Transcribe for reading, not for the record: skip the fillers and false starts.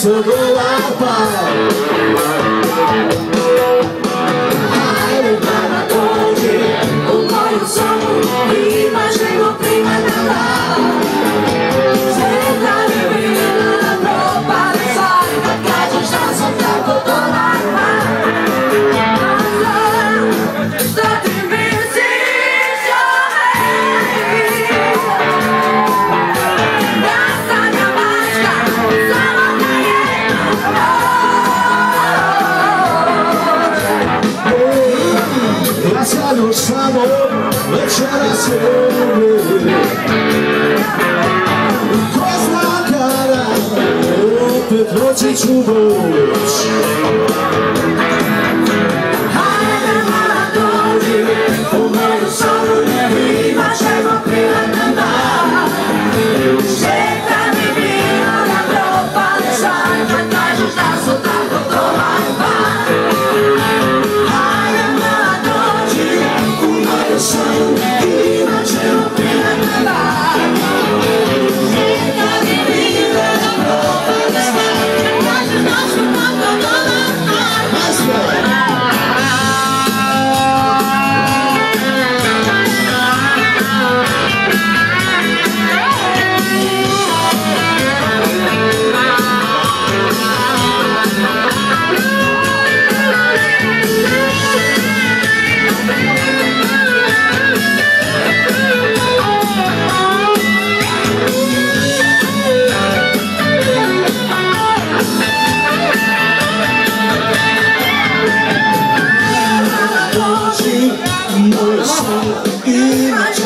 $100 par. Hajde da dođi u moju sobu, imaš nego prima na glavu. Sretna bi bila da propade sad, kad kažeš da sam tako dobar man. Da ti misliš o meni, da sam ja mačka, samo na jednu noć. Ja sad još samo večeras volim, ko zna kada opet noći ću moć. Hajde mala dođi u moju sobu, imaš nego privatna dan. Šteta mi bilo da propade san, kad kažeš da su tako dobar pan. Hajde mala dođi u moju sobu, imaš nego privatna dan. Šteta mi bilo da propade san, kad kažeš da su tako dobar pan. Moje sny i